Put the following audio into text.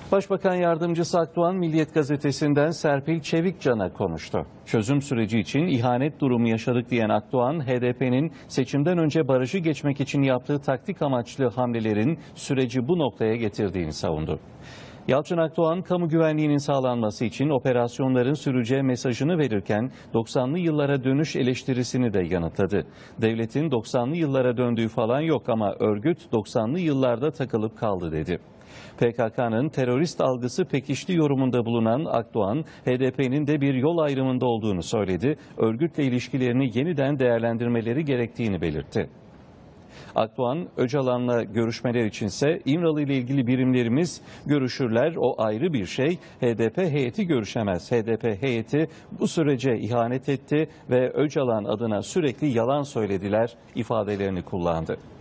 Başbakan Yardımcısı Akdoğan, Milliyet Gazetesi'nden Serpil Çevikcan'a konuştu. Çözüm süreci için ihanet durumu yaşadık diyen Akdoğan, HDP'nin seçimden önce barajı geçmek için yaptığı taktik amaçlı hamlelerin süreci bu noktaya getirdiğini savundu. Yalçın Akdoğan, kamu güvenliğinin sağlanması için operasyonların süreceği mesajını verirken 90'lı yıllara dönüş eleştirisini de yanıtladı. Devletin 90'lı yıllara döndüğü falan yok ama örgüt 90'lı yıllarda takılıp kaldı dedi. PKK'nın terörist algısı pekişti yorumunda bulunan Akdoğan, HDP'nin de bir yol ayrımında olduğunu söyledi. Örgütle ilişkilerini yeniden değerlendirmeleri gerektiğini belirtti. Akdoğan, Öcalan'la görüşmeler içinse İmralı ile ilgili birimlerimiz görüşürler, o ayrı bir şey. HDP heyeti görüşemez. HDP heyeti bu sürece ihanet etti ve Öcalan adına sürekli yalan söylediler ifadelerini kullandı.